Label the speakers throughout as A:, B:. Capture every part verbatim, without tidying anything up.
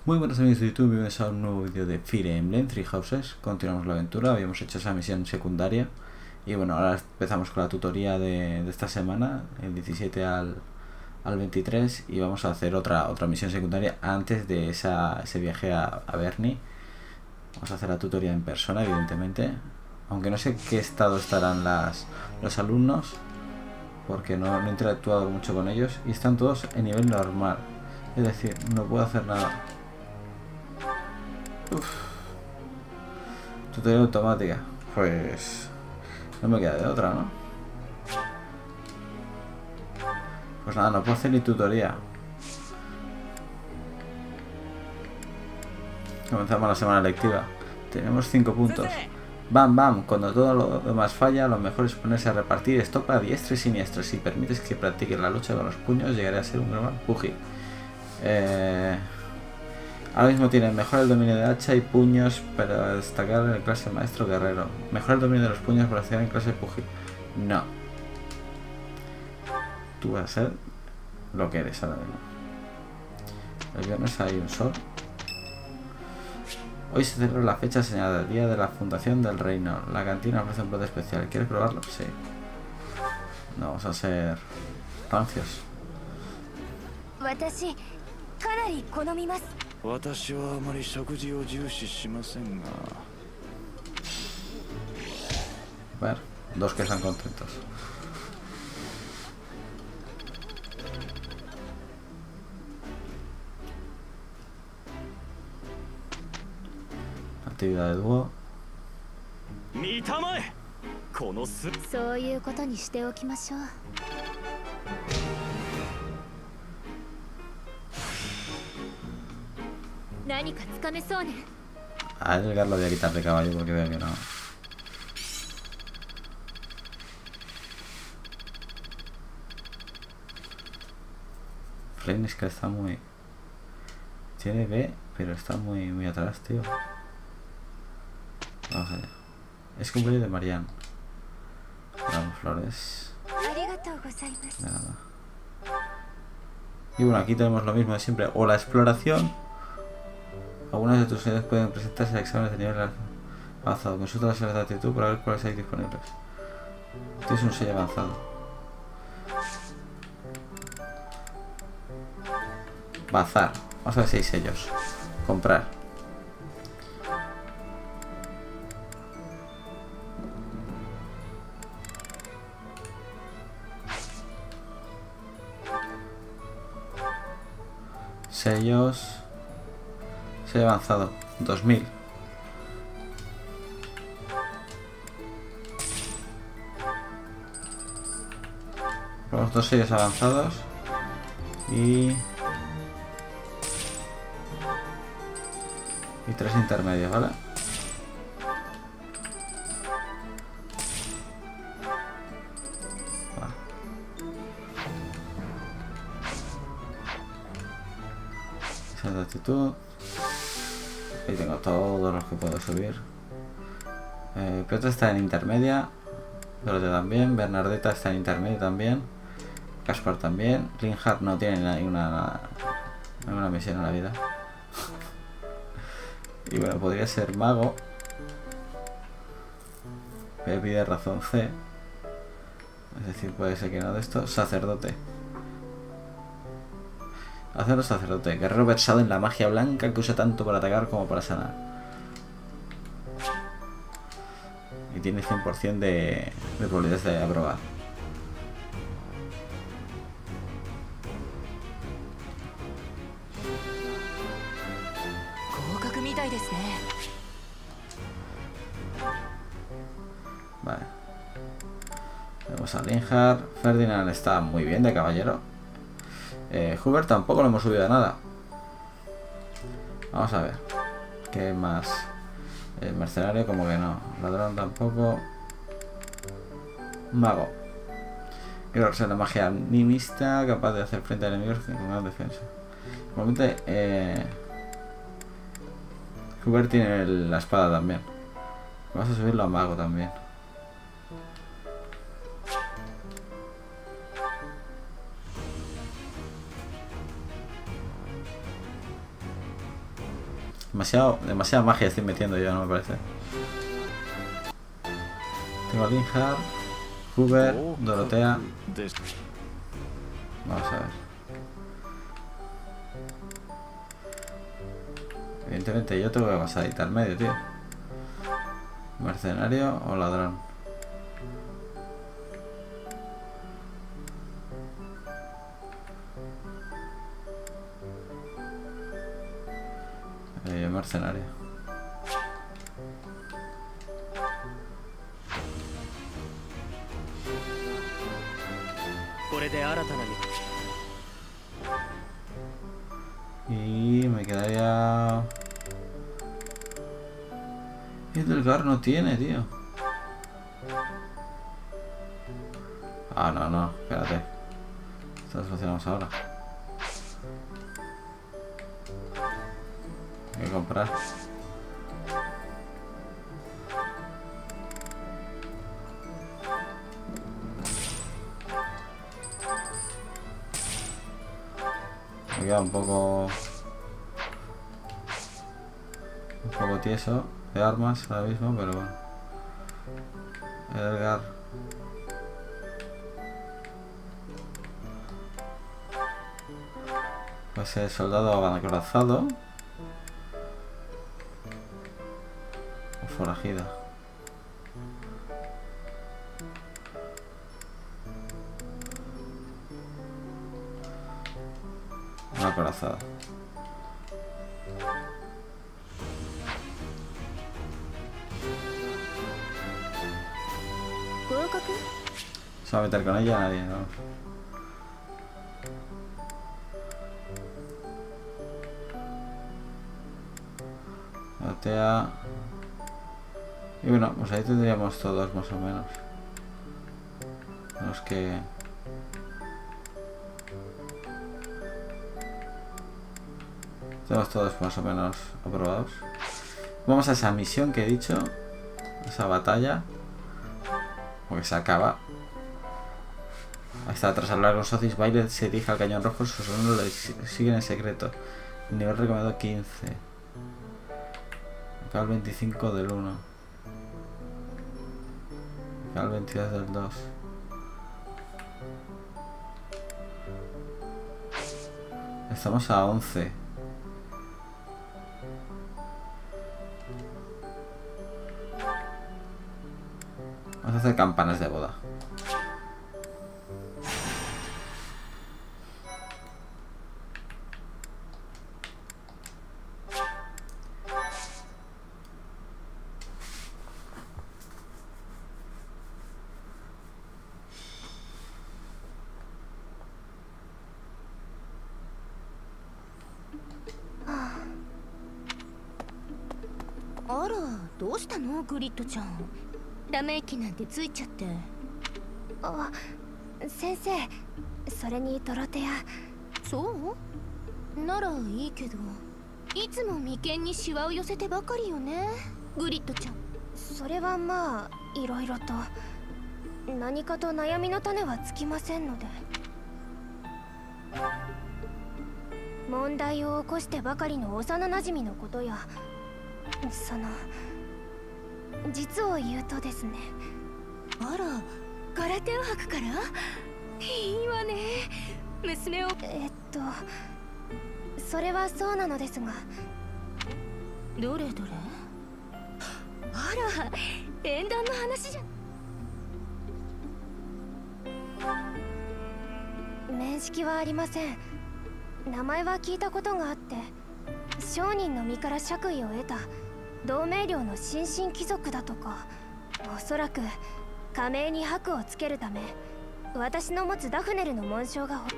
A: Muy buenos amigos de YouTube, bienvenidos a un nuevo vídeo de Fire Emblem Three Houses. Continuamos la aventura, habíamos hecho esa misión secundaria y bueno, ahora empezamos con la tutoría de, de esta semana, el diecisiete al, al veintitrés, y vamos a hacer otra otra misión secundaria antes de esa, ese viaje a, a Bernie. Vamos a hacer la tutoría en persona, evidentemente, aunque no sé qué estado estarán las, los alumnos, porque no, no he interactuado mucho con ellos y están todos en nivel normal, es decir, no puedo hacer nada. Uf. Tutoría automática. Pues no me queda de otra, ¿no? Pues nada, no puedo hacer ni tutoría. Comenzamos la semana lectiva. Tenemos cinco puntos. Bam, bam. Cuando todo lo demás falla, lo mejor es ponerse a repartir estopa a diestra y siniestra. Si permites que practiques la lucha con los puños, llegaré a ser un gran pugil. Eh... Ahora mismo tiene mejor el dominio de hacha y puños para destacar en el clase maestro guerrero. Mejor el dominio de los puños para destacar en clase pugil. No. Tú vas a ser lo que eres ahora mismo. El viernes hay un sol. Hoy se celebra la fecha señalada, el día de la fundación del reino. La cantina ofrece un plato especial. ¿Quieres probarlo? Sí. No, vamos a ser rancios.
B: 私はあまり食事を重視しませんが。
A: A ver, dos que están contentos. Actividad de dúo.
B: 見たまえ。このす。
C: そういうことにしておきましょう。
A: A Edgar lo voy a quitar de caballo porque veo que no. Flynn es que está muy... Tiene B, pero está muy, muy atrás, tío. Vamos allá. Es cumpleaños de Marianne. Damos flores. Nada. Y bueno, aquí tenemos lo mismo de siempre. O la exploración. Algunas de tus unidades pueden presentarse a exámenes de nivel avanzado. Consulta las series de actitud para ver cuáles hay disponibles. Tienes un sello avanzado. Bazar. Vamos a ver si hay sellos. Comprar. Sellos. Sello avanzado. dos mil. Los dos sellos avanzados. Y... Y tres intermedios, ¿vale? Vale. Esa es la actitud. Ahí tengo todos los que puedo subir. Eh, Piotr está en intermedia. Dorotea también. Bernardetta está en intermedia también. Caspar también. Reinhardt no tiene ninguna, ninguna misión en la vida. Y bueno, podría ser mago. Voy a pedir razón C. Es decir, puede ser que no de esto. Sacerdote. Hacerlo sacerdote. Guerrero versado en la magia blanca que usa tanto para atacar como para sanar. Y tiene cien por cien de, de probabilidades de aprobar. Vale. Vamos a Reinhardt. Ferdinand está muy bien de caballero. Eh, Hubert tampoco lo hemos subido a nada. Vamos a ver. ¿Qué más? El mercenario como que no. Ladrón tampoco. Mago. Quiero ser la magia animista, capaz de hacer frente a enemigos con gran defensa. Igualmente, eh... Hubert tiene el, la espada también. Vamos a subirlo a mago también. Demasiado, demasiada magia estoy metiendo yo, no me parece. Tengo a Linhard, Hoover, Dorotea. Vamos a ver. Evidentemente yo tengo que pasar ahí al medio, tío. Mercenario o ladrón. Eh, mercenario. Y me quedaría... Y Delgar no tiene, tío. Ah, no, no, espérate. Esto lo solucionamos ahora. Hay que comprar. Me queda un poco... Un poco tieso de armas ahora mismo, pero bueno. Edgar. Pues el soldado acorazado. O forajida. Una acorazada. ¿Se va a meter con ella? Nadie, vamos. Batea. Y bueno, pues ahí tendríamos todos más o menos. Los que... Tenemos todos más o menos aprobados. Vamos a esa misión que he dicho. Esa batalla. Porque se acaba. Hasta tras hablar con Socis, Violet se dirige al cañón rojo. Sus alumnos le siguen en secreto. Nivel recomendado quince. Acá el veinticinco del uno. Acá el veintidós del dos. Estamos a once. Vamos a hacer campanas de boda.
C: Ara, どうしたのグリッドちゃん。ため息なんてついちゃって。あ、先生、それにドロテア。そうならいいけど、いつも眉間にシワを寄せてばかりよね、グリッドちゃん。それはまあいろいろと何かと悩みの種はつきませんので。問題を起こしてばかりの幼なじみのことや、その実を言うとですね。あら、空手を履くから？いいわね。娘を。えっとそれはそうなのですが。どれどれ？あら、縁談の話じゃ。面識はありません。名前は聞いたことがあって、商人の身から爵位を得た同盟領の新進貴族だとか。おそらく加盟に箔をつけるため、私の持つダフネルの紋章が。あ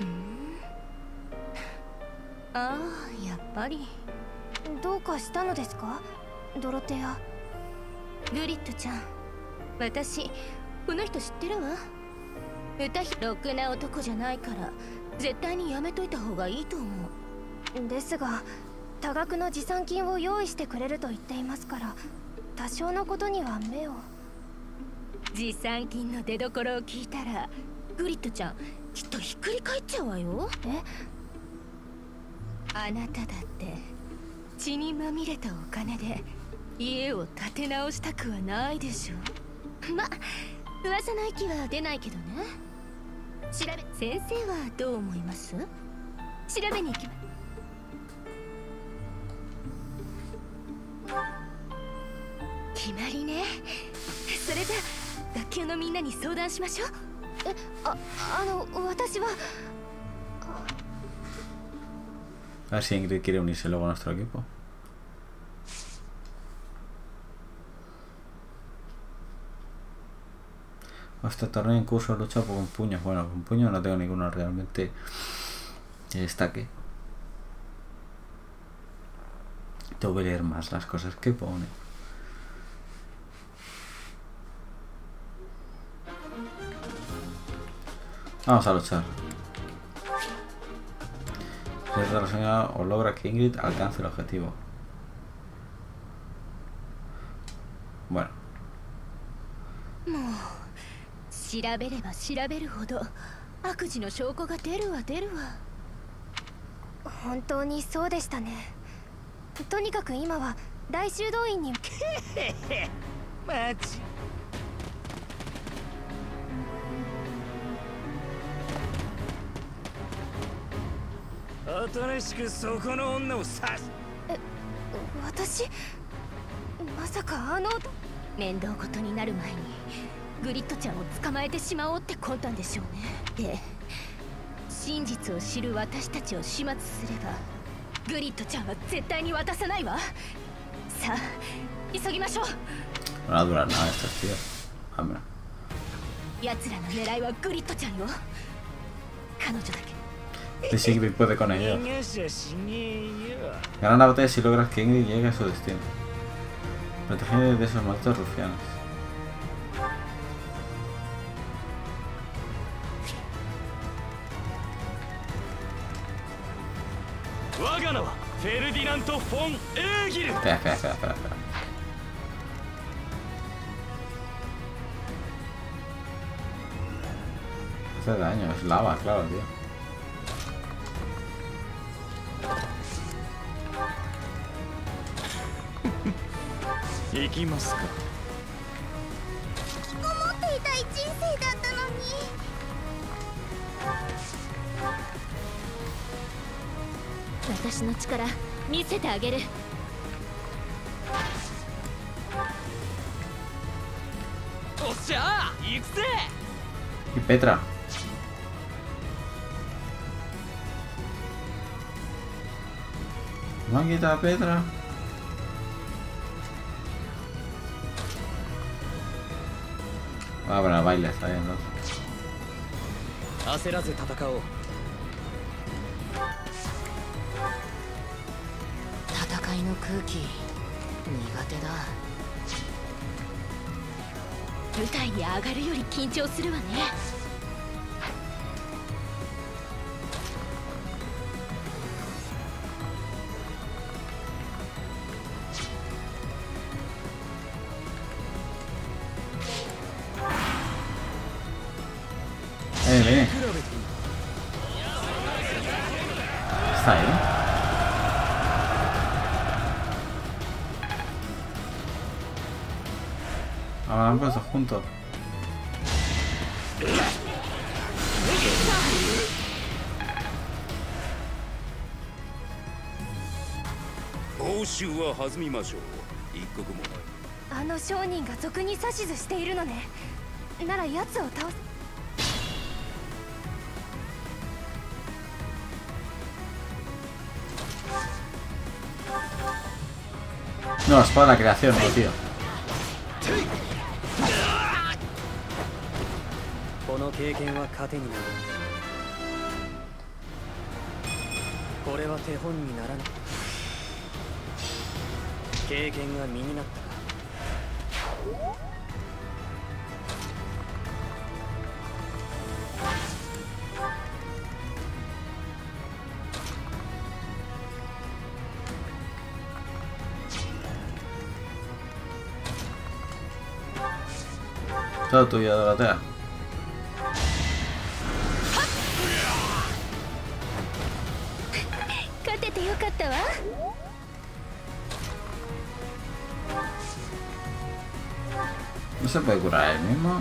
C: あ、やっぱり。どうかしたのですか、ドロテア。グリッドちゃん、私この人知ってるわ。歌ひろくな男じゃないから絶対にやめといた方がいいと思う。ですが多額の持参金を用意してくれると言っていますから、多少のことには目を。持参金の出所を聞いたらグリッドちゃんきっとひっくり返っちゃうわよ。え？あなただって血にまみれたお金で家を建て直したくはないでしょ。ま、噂の息は出ないけどね。調べ先生はどう思います？調べに行きます。決まりね。それじゃあ学級のみんなに相談しましょう。え、あ、あの私は
A: A ver si Ingrid quiere unirse luego a nuestro equipo. Este torneo en curso lucha con puños. Bueno, con puños no tengo ninguno realmente que destaque. Tengo que leer más las cosas que pone. Vamos a luchar. Desde la señora o logra que Ingrid alcance el objetivo. Bueno.
C: 調べれば調べるほど悪事の証拠が出るわ出るわ。本当にそうでしたね。とにかく今は大修道院にマジ
B: 新しくそこの女を刺す。
C: え、私まさかあの面倒事になる前にグリッドちゃんを捕まえてしまおうって魂胆でしょうね。で、真実を知る私たちを始末すればグリッドちゃんは絶対に渡さないわ。さあ急ぎましょう。奴らの狙いはグリッドちゃんよ。彼女だけ。
A: De Sigrid puede con ellos. Gana la batalla si logras que Ingrid llegue a su destino. Proteger de esos malditos rufianes. Espera, espera, espera, espera, espera. Hace daño, es lava, claro, tío. Y Petra. ¿Me han quitado a Petra? Ah, bueno, el baile está bien, ¿no?
B: 焦らず戦おう。
C: 戦いの空気苦手だ。舞台に上がるより緊張するわね。
A: Eh, viene. Está ahí. Ahora han puesto juntos.
C: Aの商人が賊に指図しているのね。なら奴を倒す。
A: No, es para la creación, no, tío. Todo tuyo, Dorotea. No se puede curar él mismo.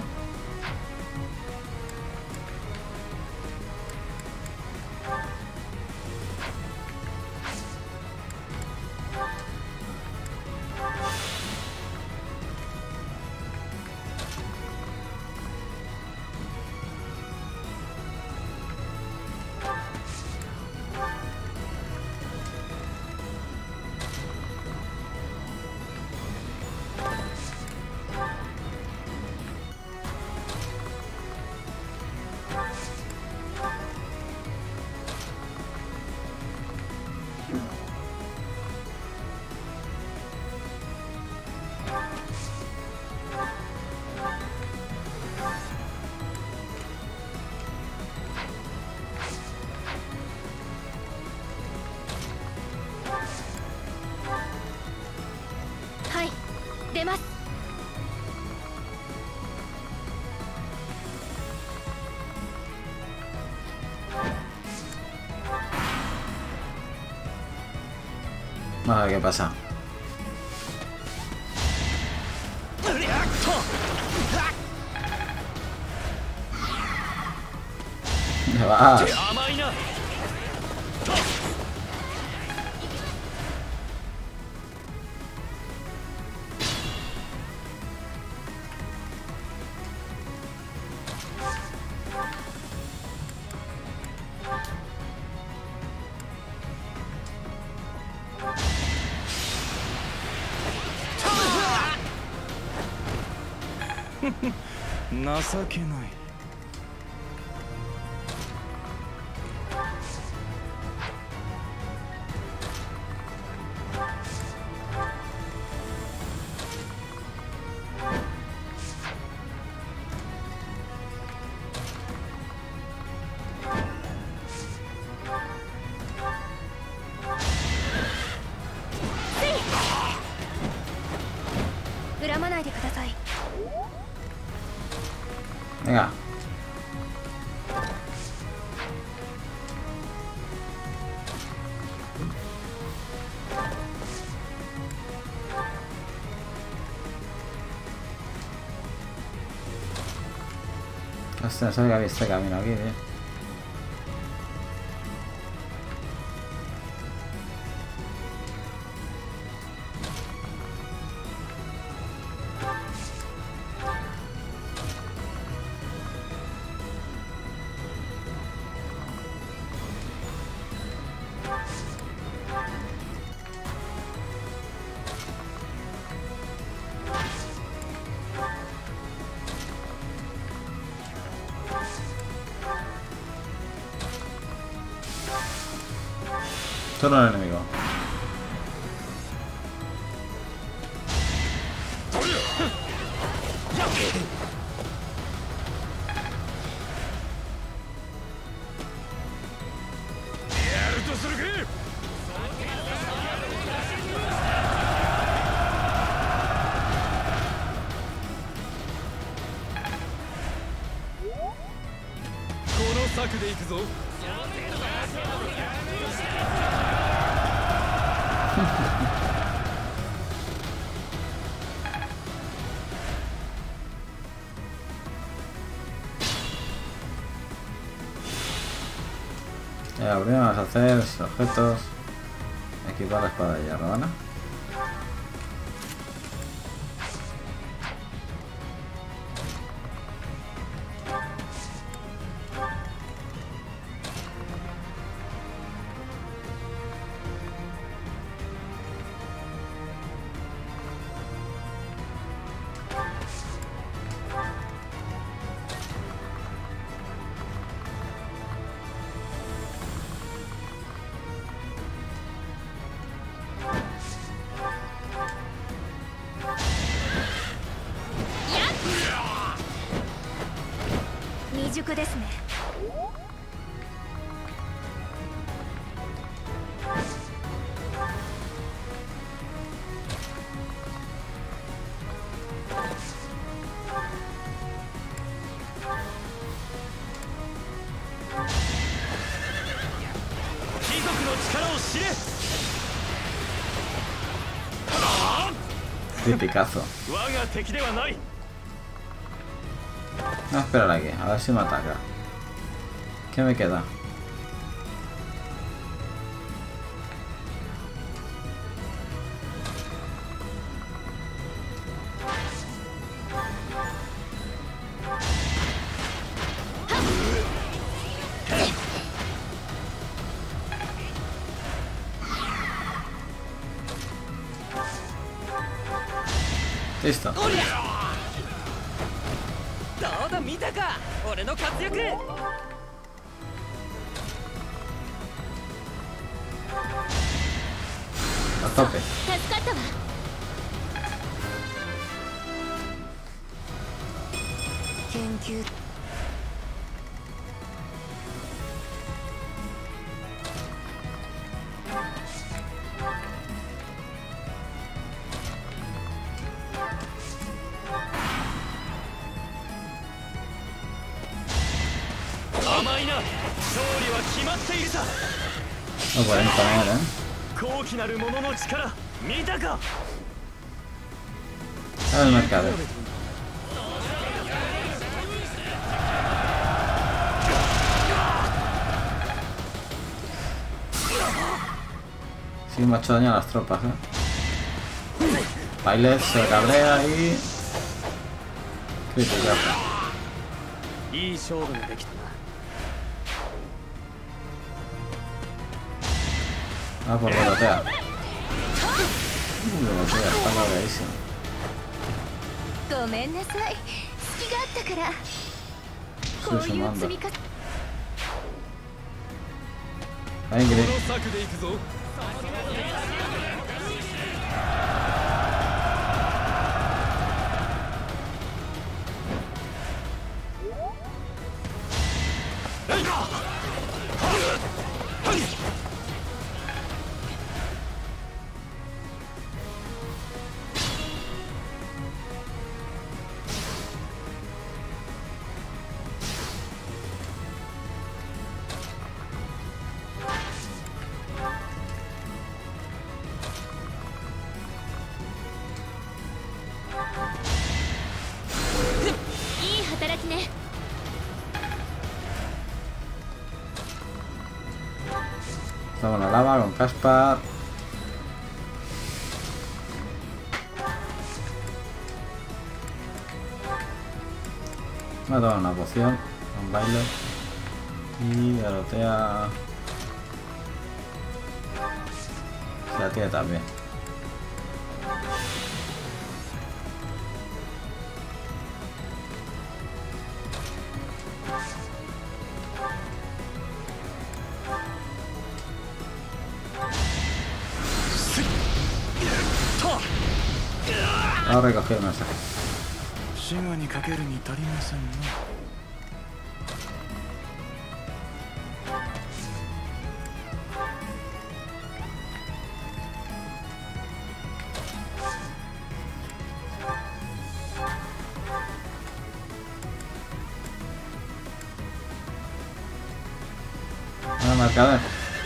C: はい、出ます。
A: A ver qué pasa. ¿Dónde vas?
B: 情けない。
C: 恨まないでください。
A: Venga. Hostia, no sabía que había este camino aquí, tío. Solo el enemigo. Eh, primero vamos a hacer objetos. Equipar la espada de hierro, ¿vale? Picazo. Voy a esperar aquí, a ver si me ataca. ¿Qué me queda? Listo. A tope. No pueden comer, ¿eh? Al mercado. Sí, me ha hecho daño a las tropas, ¿eh? Bailes se cabrea y... crítico. Ah, por Dorotea. Uh, Dorotea, está cabreadísimo. Estoy sumando. Ahí, Ingrid. Estamos en la lava con Caspar. Me ha dado una poción, un baile. Y Dorotea se la tiene también. Ahora recoger el mensaje. Una marcada.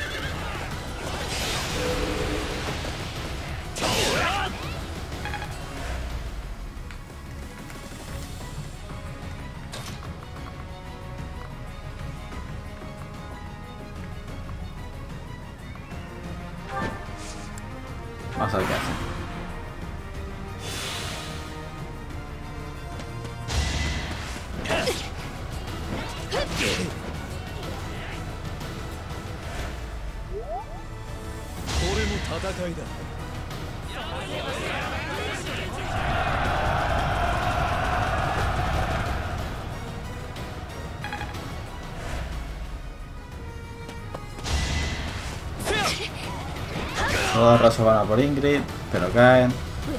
A: Vamos a ver qué hace. Todos los rasos van a por Ingrid, pero caen.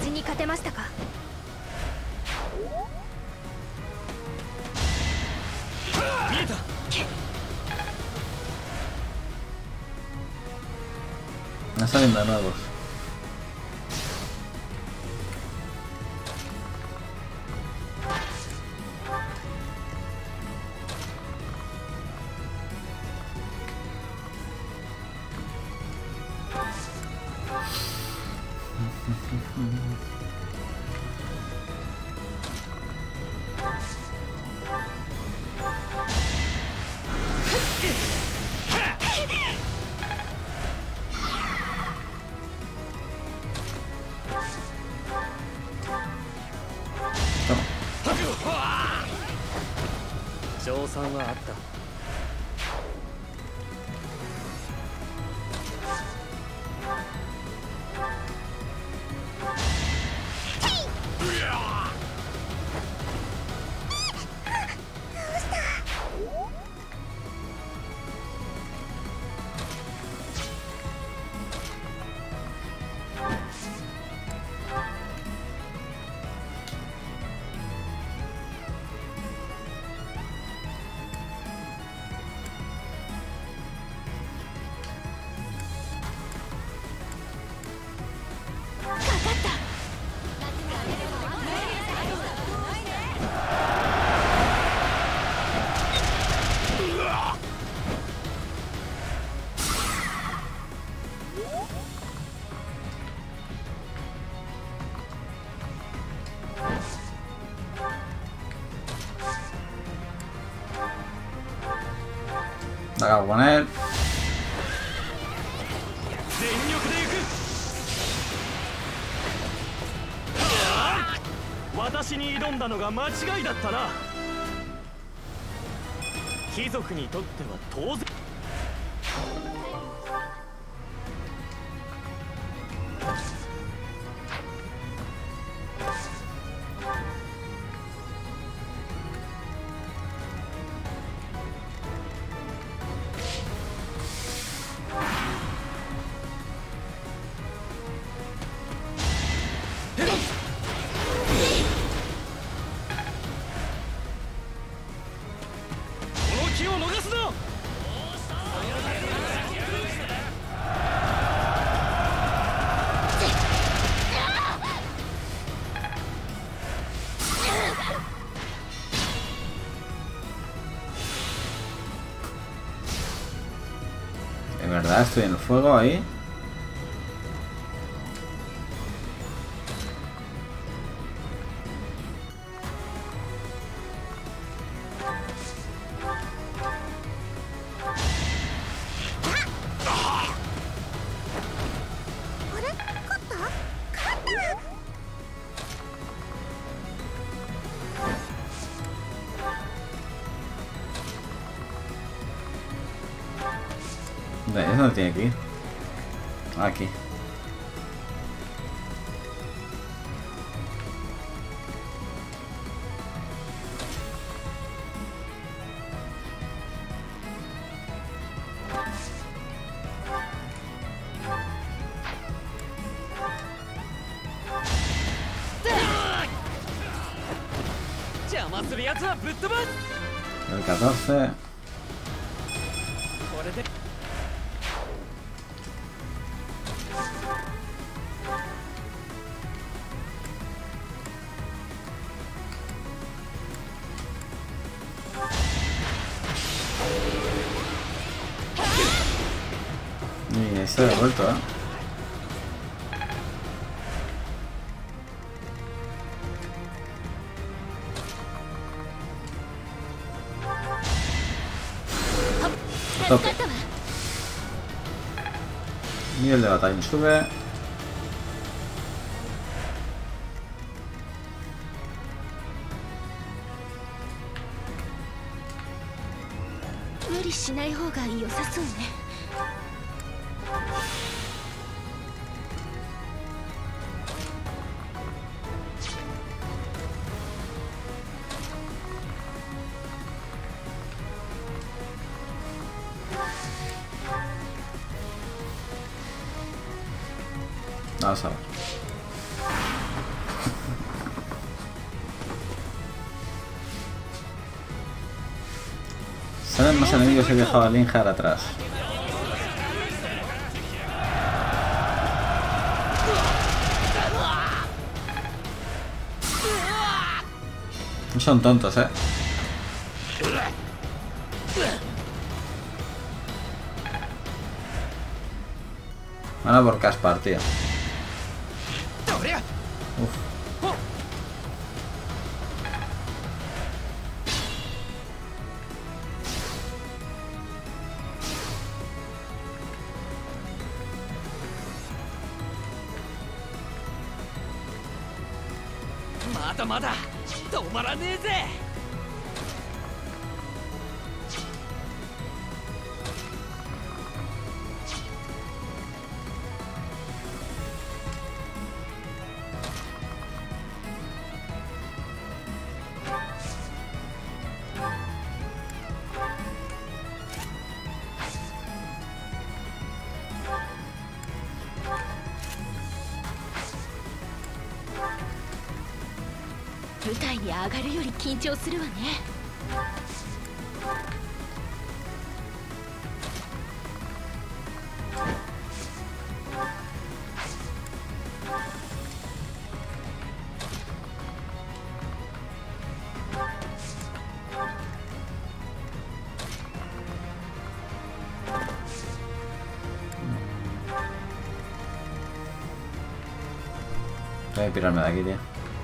A: Me están saliendo nuevos.
D: 賛はあった。
A: La acabo de poner.
B: 全力で行く。私に挑んだのが間違いだったな。貴族にとっては当然。
A: De verdad, estoy en el fuego ahí. ¿Es donde tiene que ir? Aquí. El catorce. Y se ha devuelto, ¿eh? Tope. Nivel de batalla sube. Vamos a ver. Salen más enemigos y he dejado a Linhard atrás. No son tontos, eh. Van a por Caspar, tío. Uf.
C: 舞台に上がるより緊張するわね。
A: Voy a pirarme de aquí, tío.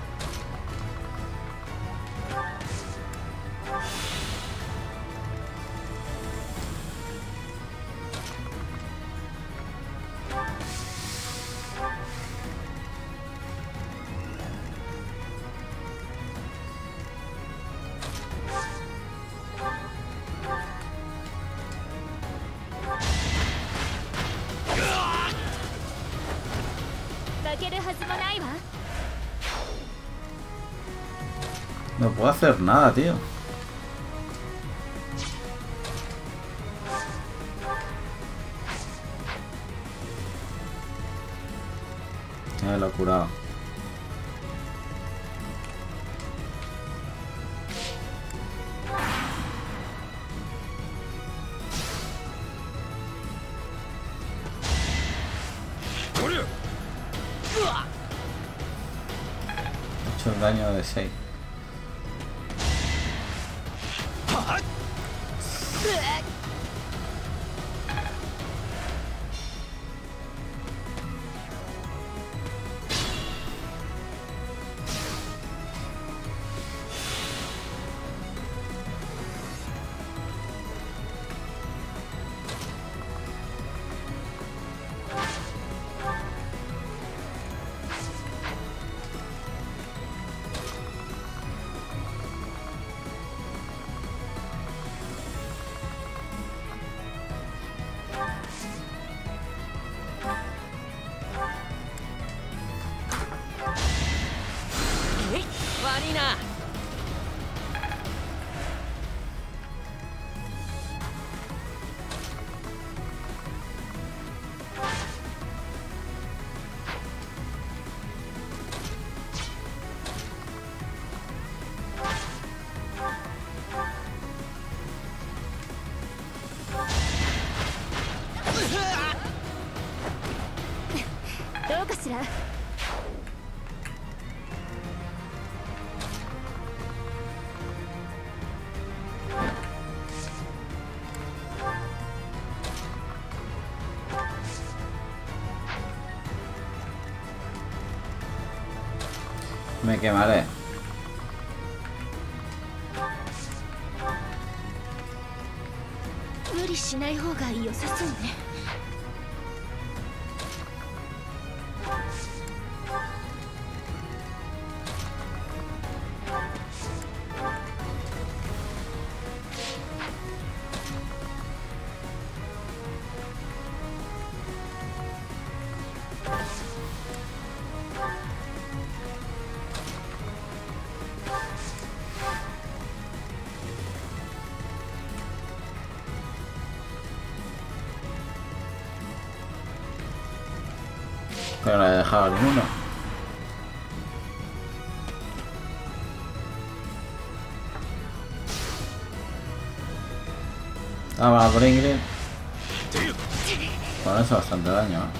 A: No puedo hacer nada, tío. Ya lo he curado. He hecho un daño de seis. Me quemaré.
C: Mu리しない方が良さそうね。
A: Pero no he dejado ninguno. Ah, va por Ingrid. Bueno, eso bastante daño, ¿eh?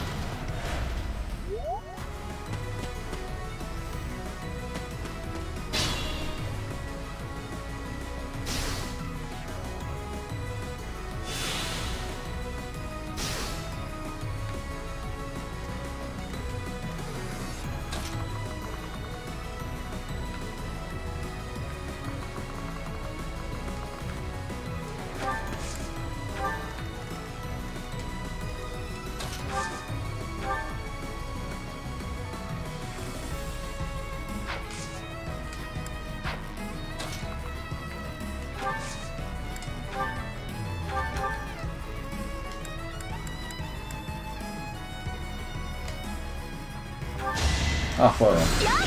A: Ah, joder.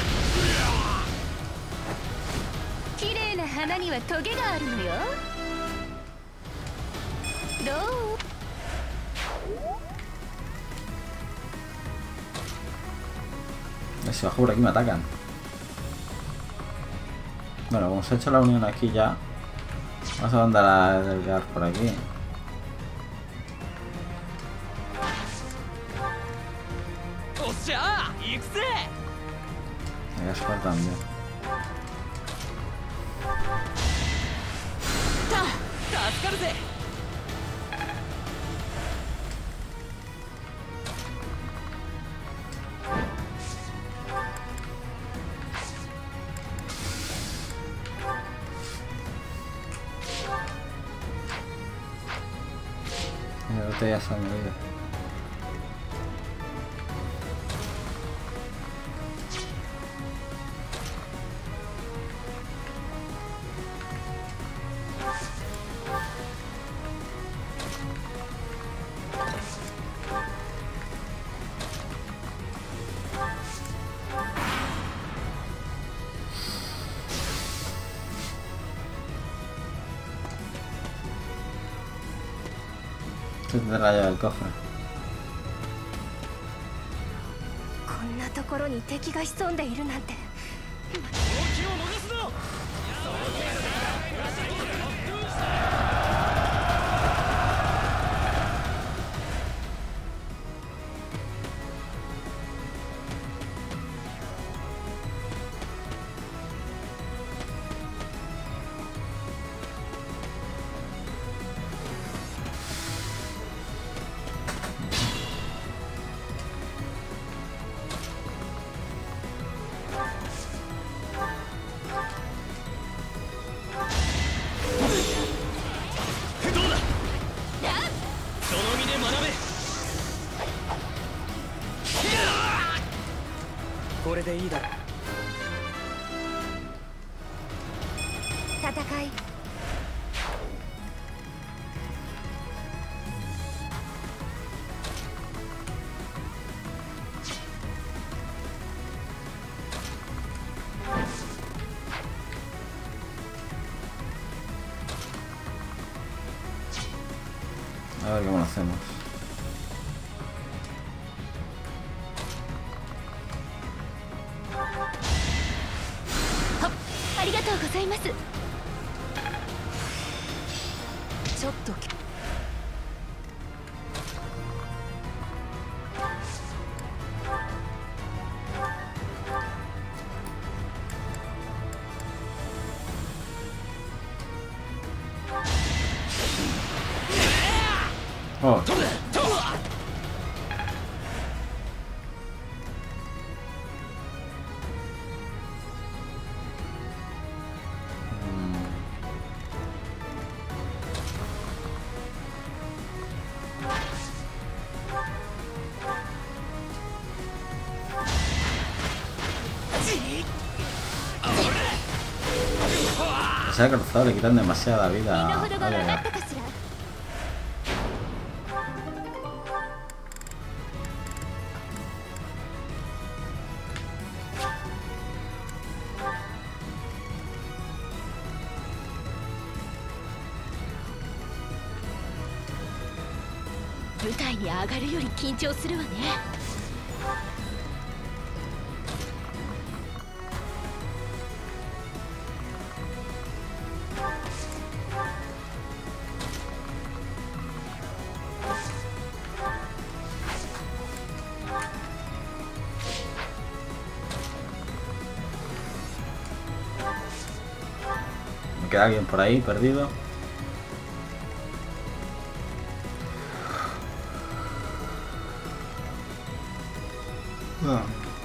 C: 綺麗な花にはトゲがあるのよ。どう？
A: Si bajo por aquí me atacan. Bueno, como se ha hecho la unión aquí ya, vamos a andar a delgar por aquí. Gaspar también. El otro ya se ha movido. Se te raya el cofre.
C: こんなところに敵が潜んでいるなんて。
B: これでいいだろう。
C: 戦い。
A: A ver cómo lo hacemos.
C: ありがとうございます。ちょっと。
A: Oh. Se ha cruzado, le quitan demasiada vida. Vale. Me queda alguien por ahí perdido. Ah.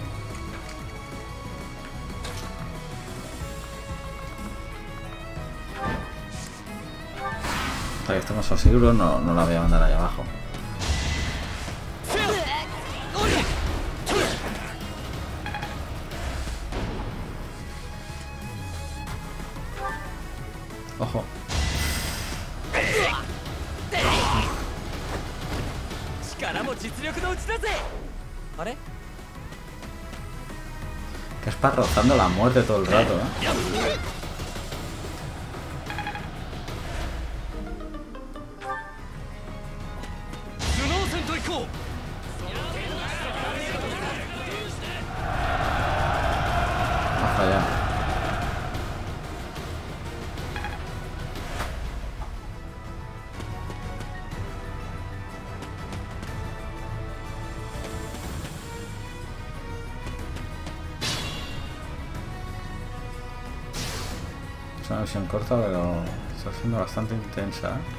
A: Hasta que estemos seguros no, no la voy a mandar allá abajo. Ojo. Que es para rozando la muerte todo el rato, ¿eh? Ha fallado. Es una misión corta, pero está siendo bastante intensa, ¿eh?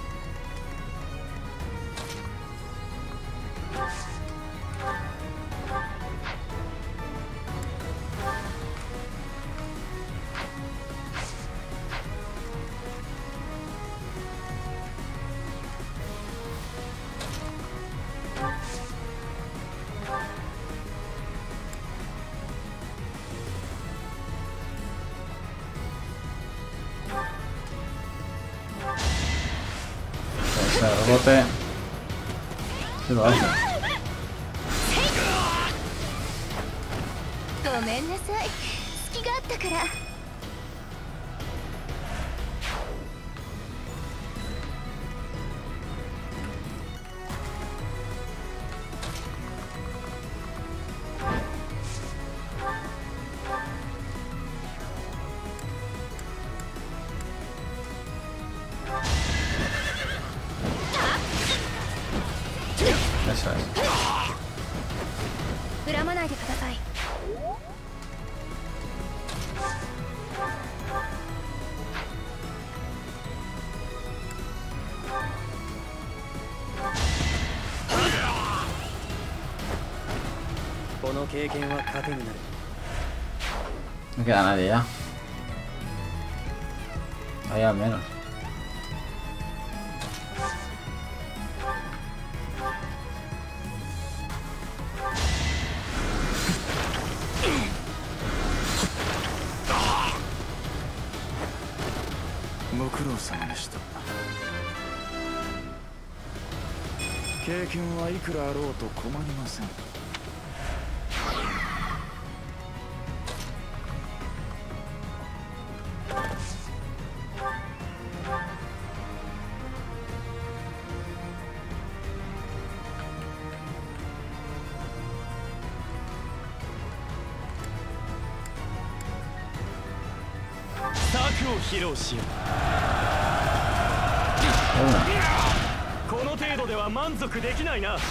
A: Ese rebote sí lo hace.
C: ごめんなさい、隙があったから。
A: Eso es.
C: 恨まないでください。
B: この経験は糧になる。
A: No queda nadie ya. Ahí al menos.
B: Mokuro-samaでした。経験はいくらあろうと困りません。 策を披露しよう。この程度では満足できないな。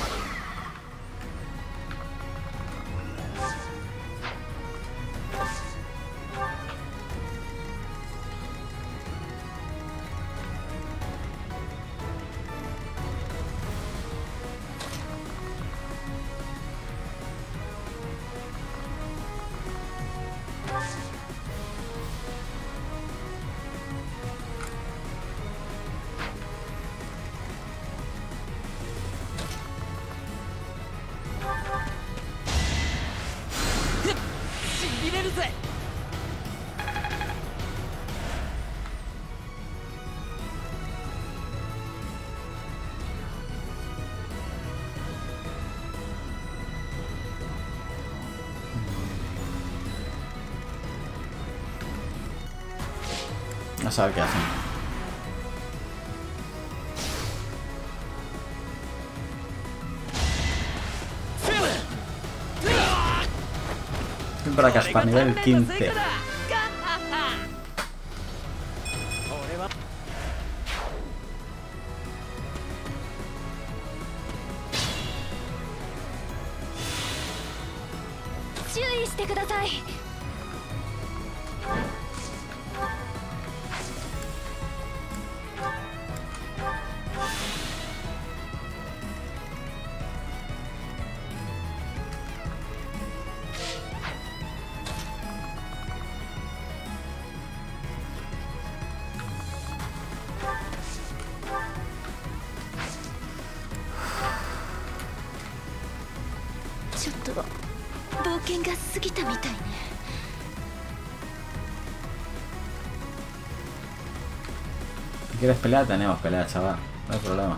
B: しびれるぜ。
A: A saber qué hacen. Para Caspa, nivel quince. Si quieres pelear, tenemos pelea, chaval. No hay problema.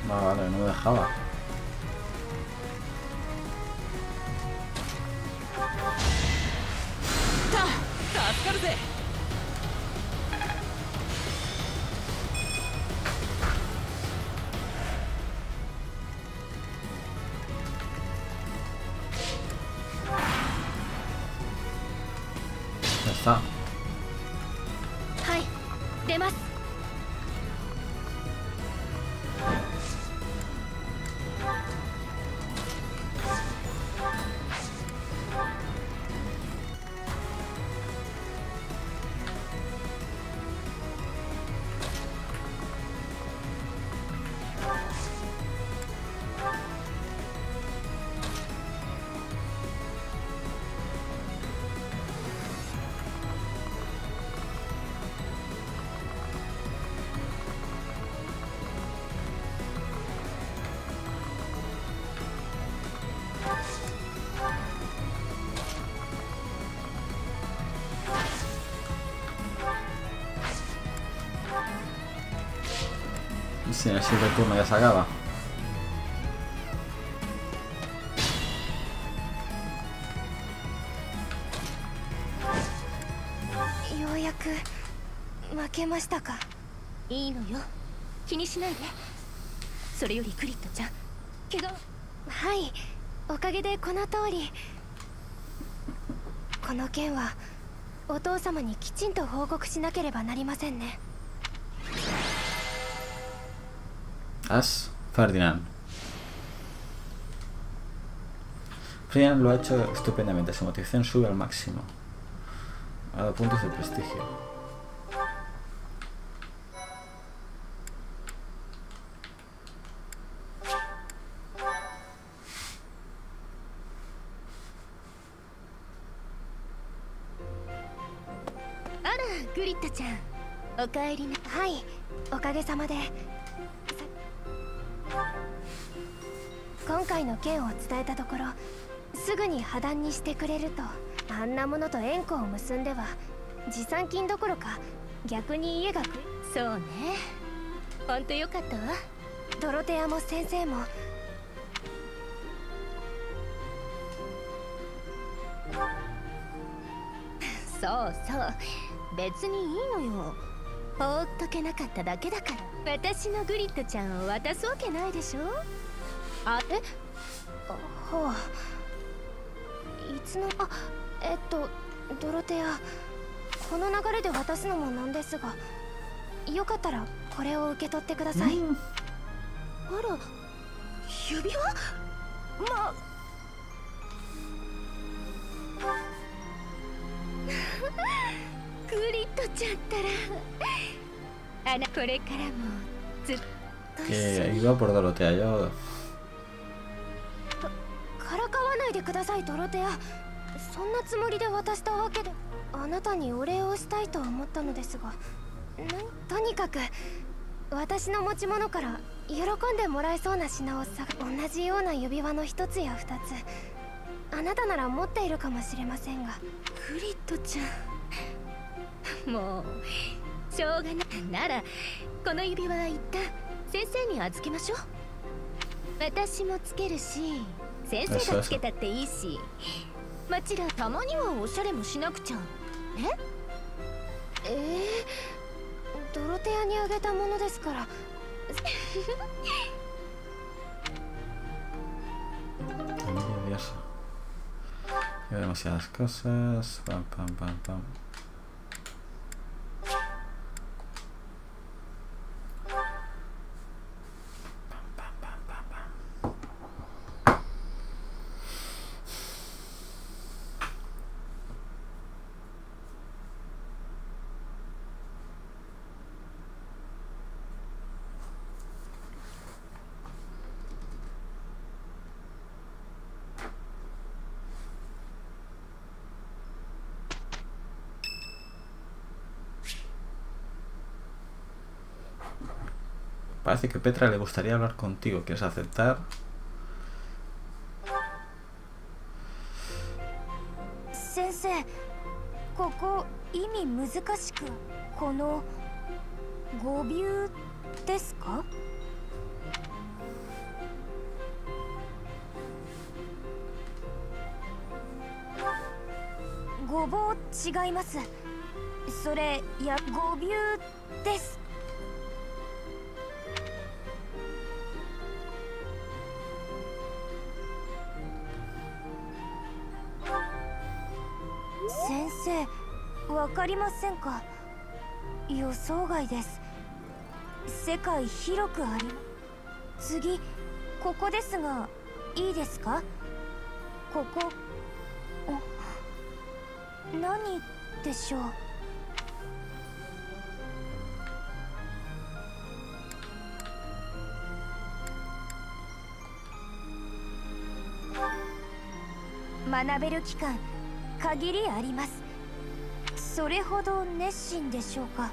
A: No, vale, no me dejaba. Ya está.
C: はい、出ます。
A: Y si en el siguiente turno ya se acaba.
C: ようやく負けましたか。いいのよ、気にしないで。それよりクリットちゃん、怪我。はい、おかげでこの通り。この件はお父様にきちんと報告しなければなりませんね。
A: As Ferdinand. Ferdinand lo ha hecho estupendamente. Su motivación sube al máximo. Ha dado puntos de prestigio.
C: Hola, グリットちゃん。おかえりな。はい、おかげさまで。今回の件を伝えたところ、すぐに破談にしてくれると。あんなものと縁故を結んでは持参金どころか逆に家がく。そうね、ほんとよかったわ。ドロテアも先生も。そうそう、別にいいのよ。放っとけなかっただけだから。私のグリッドちゃんを渡すわけないでしょ。あ、え、あ、はあ、いつの、あ、えっとドロテア、この流れで渡すのもなんですが、よかったらこれを受け取ってください。あら、指輪？まグリッドちゃったら、あな、これからもずっと一緒
A: Que
C: に。
A: iba por Dorotea yo.
C: からかわないでください、ドロテア。そんなつもりで渡したわけで。あなたにお礼をしたいと思ったのですが、とにかく私の持ち物から喜んでもらえそうな品を探。同じような指輪の一つや二つ、あなたなら持っているかもしれませんが。グリッドちゃん、もうしょうがない。ならこの指輪一旦先生に預けましょう。私もつけるし、先生がつけたっていいし、もちろんたまにはおしゃれもしなくちゃ。ええー、ドロテアにあげたものですから。
A: Envidiosa. Lleva demasiadas cosas. Pam, pam, pam, pam. Parece que Petra le gustaría hablar contigo. ¿Quieres aceptar?
C: 先生、ここ意味難しく、この語尾ですか？ ごぼう違います。それやごびゅうです。先生、わかりませんか？予想外です。世界広くあり、次ここですがいいですか？ここ何でしょう？学べる期間限りあります。それほど熱心でしょうか？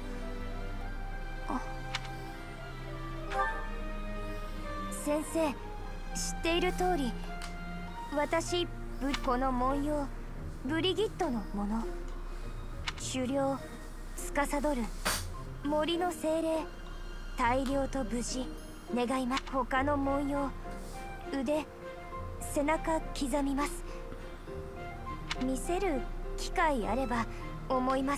C: 先生、知っている通り、私この文様ブリギットのもの、狩猟司る森の精霊、大量と無事願います。他の文様、腕背中刻みます。見せる機会あれば思います。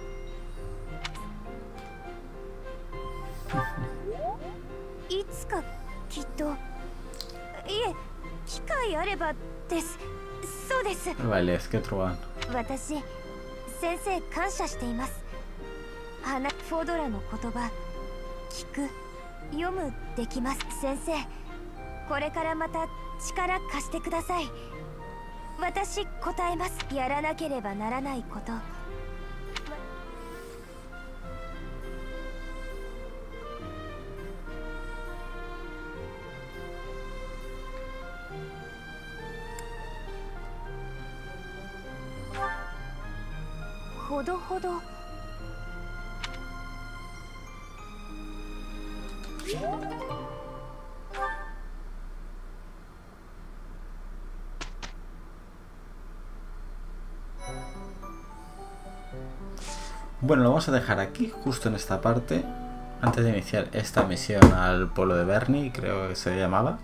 C: いつかきっと、いえ、機会あればです。そうです。
A: Vale, es que Truan.
C: 私、先生感謝しています。花フォドラの言葉、聞く、読むできます。先生、これからまた力貸してください。私答えます。やらなければならないこと。ほどほど。
A: Bueno, lo vamos a dejar aquí, justo en esta parte, antes de iniciar esta misión al pueblo de Bernie, creo que se llamaba.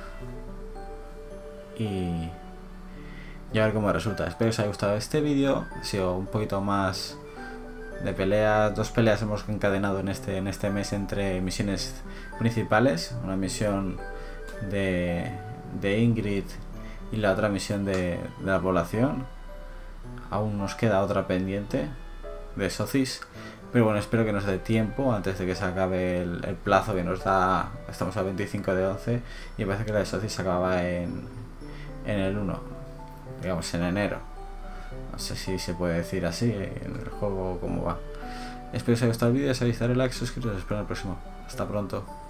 A: Y... y a ver cómo resulta. Espero que os haya gustado este vídeo. Ha sido un poquito más de peleas. Dos peleas hemos encadenado en este, en este mes entre misiones principales. Una misión de, de Ingrid y la otra misión de, de la población. Aún nos queda otra pendiente de Socis. Pero bueno, espero que nos dé tiempo antes de que se acabe el, el plazo que nos da. Estamos a veinticinco de once y me parece que la de Socis se acaba en, en el uno. Digamos en enero. No sé si se puede decir así en el juego cómo va. Espero que os haya gustado el vídeo, si os haya gustado el like, suscribiros, os espero en el próximo. Hasta pronto.